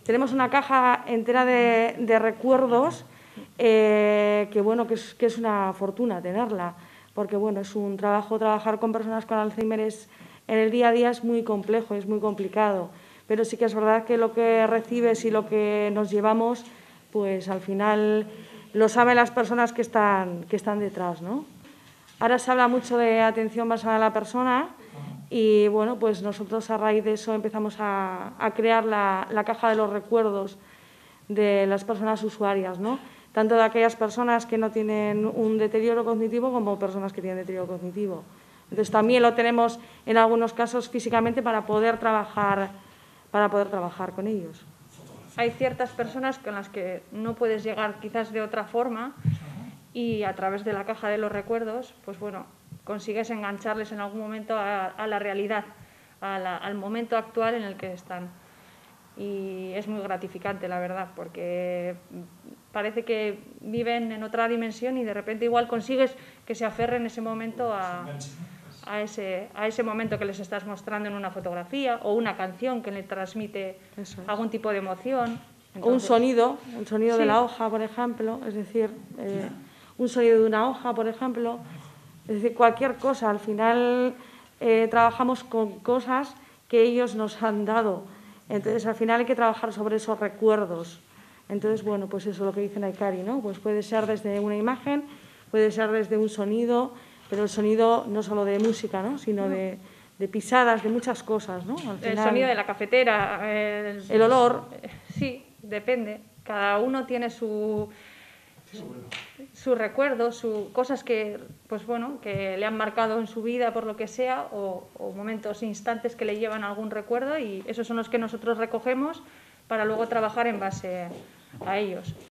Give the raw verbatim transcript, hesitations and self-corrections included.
tenemos una caja entera de, de recuerdos eh, que, bueno, que es, que es una fortuna tenerla, porque bueno, es un trabajo, trabajar con personas con Alzheimer es, en el día a día es muy complejo, es muy complicado, pero sí que es verdad que lo que recibes y lo que nos llevamos, pues al final lo saben las personas que están, que están detrás, ¿no? Ahora se habla mucho de atención basada en la persona y, bueno, pues nosotros a raíz de eso empezamos a, a crear la, la caja de los recuerdos de las personas usuarias, ¿no? Tanto de aquellas personas que no tienen un deterioro cognitivo como personas que tienen deterioro cognitivo. Entonces, también lo tenemos en algunos casos físicamente para poder trabajar, para poder trabajar con ellos. Hay ciertas personas con las que no puedes llegar quizás de otra forma y a través de la caja de los recuerdos, pues bueno, consigues engancharles en algún momento a, a la realidad, a la, al momento actual en el que están. Y es muy gratificante, la verdad, porque parece que viven en otra dimensión y de repente igual consigues que se aferren en ese momento a, a, ese, a ese momento que les estás mostrando en una fotografía o una canción que le transmite Eso es. algún tipo de emoción. Entonces, o un sonido, un sonido sí. de la hoja, por ejemplo, es decir, eh, un sonido de una hoja, por ejemplo, es decir, cualquier cosa. Al final eh, trabajamos con cosas que ellos nos han dado. Entonces, al final hay que trabajar sobre esos recuerdos. Entonces, bueno, pues eso es lo que dice Naikari, ¿no? Pues puede ser desde una imagen, puede ser desde un sonido, pero el sonido no solo de música, ¿no? Sino de, de pisadas, de muchas cosas, ¿no? Al final, el sonido de la cafetera. El, el olor. Sí, depende. Cada uno tiene su... sus recuerdos, su, cosas que, pues bueno, que le han marcado en su vida por lo que sea, o, o momentos, instantes que le llevan algún recuerdo, y esos son los que nosotros recogemos para luego trabajar en base a ellos.